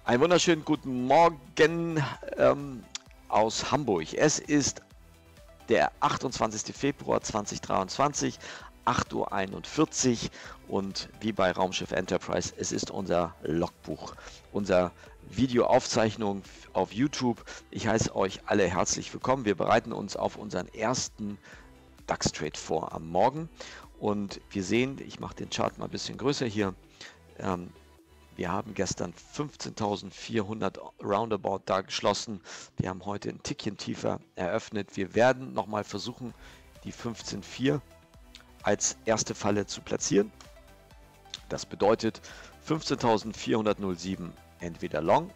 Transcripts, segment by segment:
Einen wunderschönen guten Morgen aus Hamburg. Es ist der 28. Februar 2023, 8:41 Uhr und wie bei Raumschiff Enterprise, es ist unser Logbuch, unser Videoaufzeichnung auf YouTube. Ich heiße euch alle herzlich willkommen. Wir bereiten uns auf unseren ersten DAX-Trade vor am Morgen und wir sehen, ich mache den Chart mal ein bisschen größer hier, wir haben gestern 15.400 roundabout da geschlossen. Wir haben heute ein Tickchen tiefer eröffnet. Wir werden nochmal versuchen, die 15.4 als erste Falle zu platzieren. Das bedeutet 15.407 entweder Long,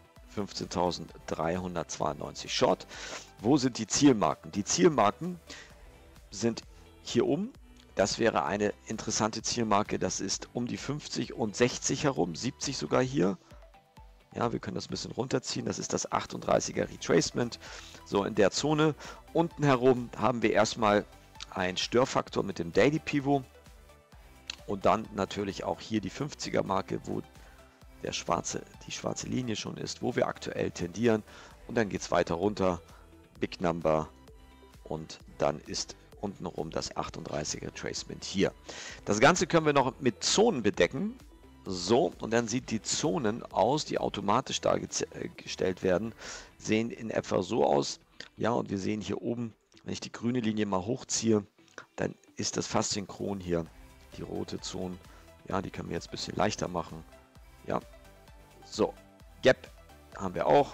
15.392 Short. Wo sind die Zielmarken? Die Zielmarken sind hier oben. Das wäre eine interessante Zielmarke, das ist um die 50 und 60 herum, 70 sogar hier. Ja, wir können das ein bisschen runterziehen, das ist das 38er Retracement. So in der Zone. Unten herum haben wir erstmal einen Störfaktor mit dem Daily Pivot. Und dann natürlich auch hier die 50er Marke, wo die schwarze Linie schon ist, wo wir aktuell tendieren. Und dann geht es weiter runter, Big Number und dann ist untenrum das 38er Tracement hier. Das Ganze können wir noch mit Zonen bedecken. So, und dann sieht die Zonen aus, die automatisch dargestellt werden, sehen in etwa so aus. Ja, und wir sehen hier oben, wenn ich die grüne Linie mal hochziehe, dann ist das fast synchron hier. Die rote Zone, ja, die können wir jetzt ein bisschen leichter machen. Ja, so, Gap haben wir auch.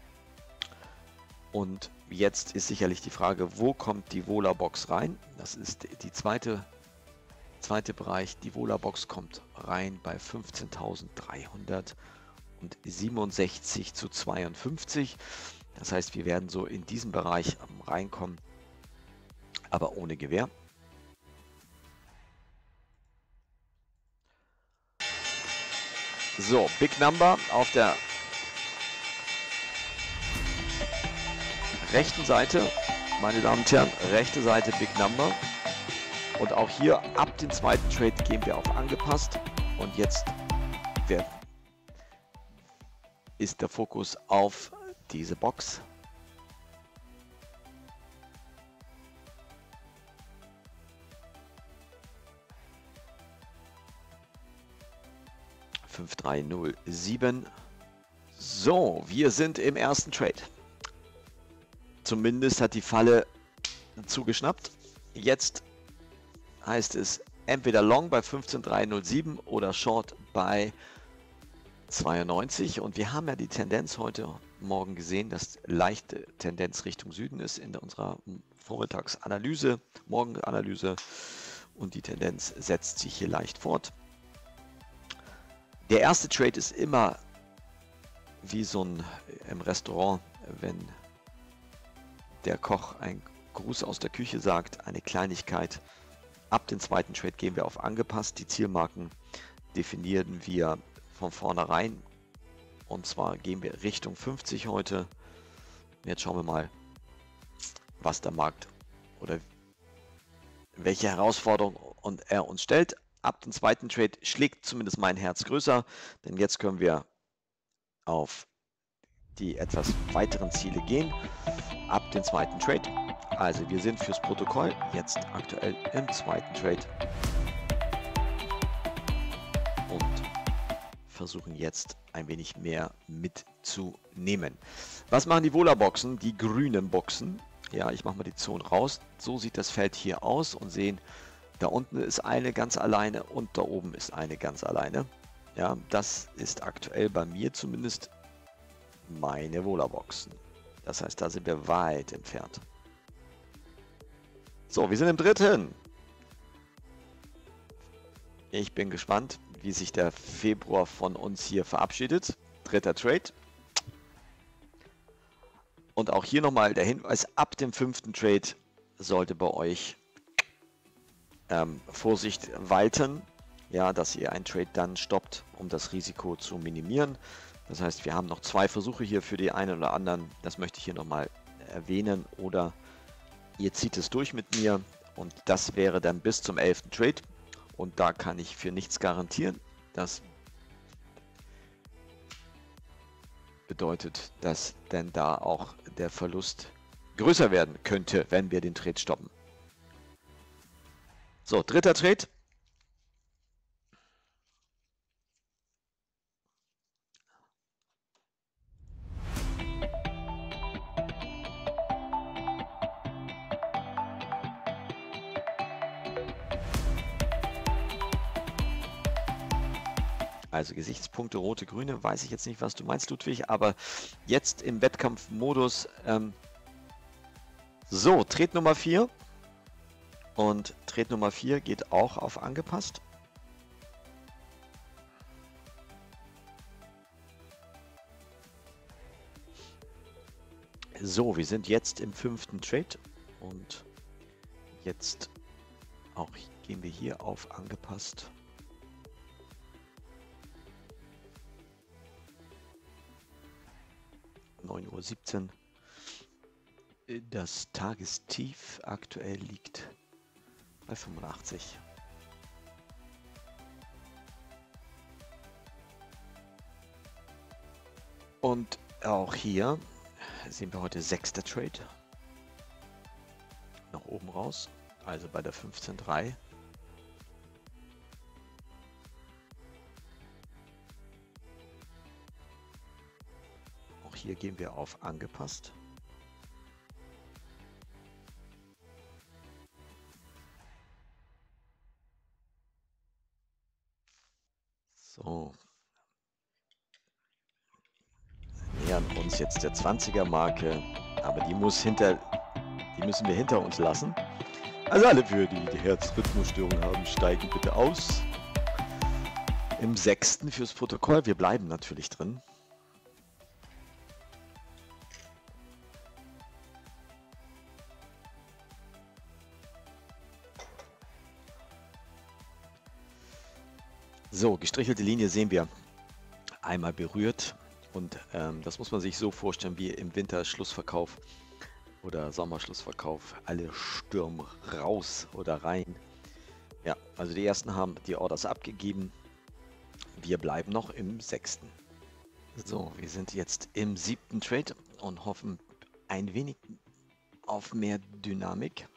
Und jetzt ist sicherlich die Frage, wo kommt die Vola-Box rein? Das ist die zweite Bereich. Die Vola-Box kommt rein bei 15.367 zu 52. Das heißt, wir werden so in diesem Bereich reinkommen, aber ohne Gewähr. So, Big Number auf der rechten Seite, meine Damen und Herren, rechte Seite Big Number. Und auch hier ab dem zweiten Trade gehen wir auf angepasst. Und jetzt ist der Fokus auf diese Box. (5307). So, wir sind im ersten Trade. Zumindest hat die Falle zugeschnappt. Jetzt heißt es entweder Long bei 15.307 oder Short bei 92. Und wir haben ja die Tendenz heute Morgen gesehen, dass leichte Tendenz Richtung Süden ist in unserer Vormittagsanalyse, Morgenanalyse. Und die Tendenz setzt sich hier leicht fort. Der erste Trade ist immer wie so ein im Restaurant, wenn der Koch einen Gruß aus der Küche sagt, eine Kleinigkeit. Ab dem zweiten Trade gehen wir auf angepasst. Die Zielmarken definieren wir von vornherein. Und zwar gehen wir Richtung 50 heute. Jetzt schauen wir mal, was der Markt oder welche Herausforderung er uns stellt. Ab dem zweiten Trade schlägt zumindest mein Herz größer, denn jetzt können wir auf die etwas weiteren Ziele gehen. Ab dem zweiten Trade. Also wir sind fürs Protokoll jetzt aktuell im zweiten Trade und versuchen jetzt ein wenig mehr mitzunehmen. Was machen die Vola-Boxen? Die grünen Boxen. Ja, ich mache mal die Zone raus. So sieht das Feld hier aus und sehen, da unten ist eine ganz alleine und da oben ist eine ganz alleine. Ja, das ist aktuell bei mir zumindest meine Vola-Boxen. Das heißt, da sind wir weit entfernt. So, wir sind im dritten. Ich bin gespannt, wie sich der Februar von uns hier verabschiedet. Dritter Trade. Und auch hier nochmal der Hinweis, ab dem fünften Trade sollte bei euch Vorsicht walten. Ja, dass ihr einen Trade dann stoppt, um das Risiko zu minimieren. Das heißt, wir haben noch zwei Versuche hier für die einen oder anderen. Das möchte ich hier nochmal erwähnen. Oder ihr zieht es durch mit mir und das wäre dann bis zum 11. Trade. Und da kann ich für nichts garantieren. Das bedeutet, dass denn da auch der Verlust größer werden könnte, wenn wir den Trade stoppen. So, dritter Trade. Also Gesichtspunkte, rote, grüne, weiß ich jetzt nicht, was du meinst, Ludwig, aber jetzt im Wettkampfmodus. So, Trade Nummer 4. Und Trade Nummer 4 geht auch auf angepasst. So, wir sind jetzt im 5. Trade und jetzt auch gehen wir hier auf angepasst. Uhr 17. Das Tagestief aktuell liegt bei 85. Und auch hier sehen wir heute 6. Trade. Nach oben raus, also bei der 15,3. Auch hier gehen wir auf angepasst. So. Wir nähern uns jetzt der 20er Marke, aber die müssen wir hinter uns lassen. Also alle für die Herzrhythmusstörung haben, steigen bitte aus. Im 6. fürs Protokoll, wir bleiben natürlich drin. So, gestrichelte Linie sehen wir einmal berührt und das muss man sich so vorstellen wie im Winterschlussverkauf oder Sommerschlussverkauf. Alle stürmen raus oder rein. Ja, also die ersten haben die Orders abgegeben. Wir bleiben noch im 6. So, wir sind jetzt im 7. Trade und hoffen ein wenig auf mehr Dynamik.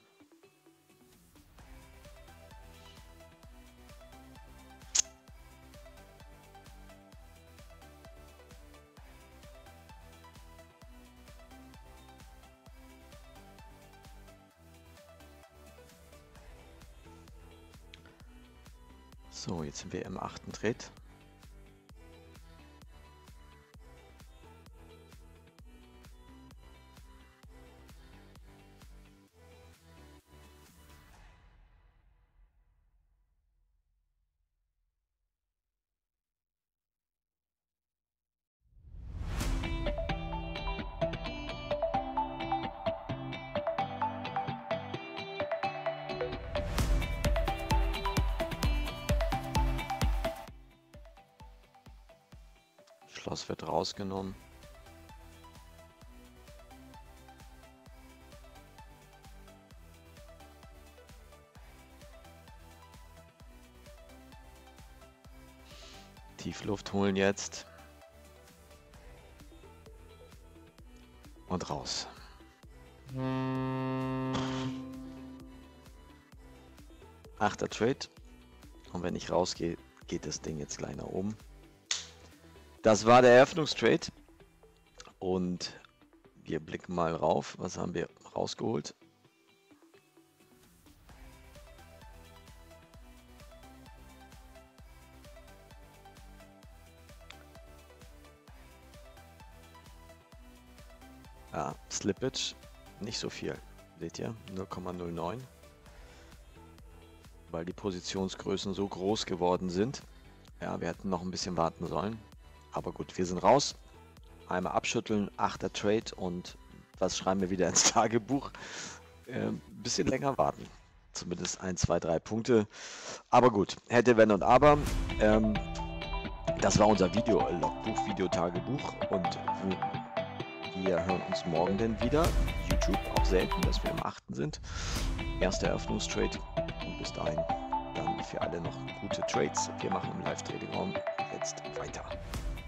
So, jetzt sind wir im 8. Trade. Schloss wird rausgenommen. Tiefluft holen jetzt. Und raus. Achter Trade. Und wenn ich rausgehe, geht das Ding jetzt gleich nach oben. Das war der Eröffnungstrade und wir blicken mal rauf. Was haben wir rausgeholt? Ja, Slippage, nicht so viel. Seht ihr? 0,09. Weil die Positionsgrößen so groß geworden sind. Ja, wir hätten noch ein bisschen warten sollen. Aber gut, wir sind raus. Einmal abschütteln, 8. Trade und was schreiben wir wieder ins Tagebuch? Ein bisschen länger warten. Zumindest 1, 2, 3 Punkte. Aber gut, hätte, wenn und aber. Das war unser Video-Logbuch, Videotagebuch. Und wir hören uns morgen dann wieder. YouTube auch selten, dass wir im 8. sind. Erster Eröffnungstrade. Und bis dahin dann für alle noch gute Trades. Wir machen im Live-Trading-Raum jetzt weiter.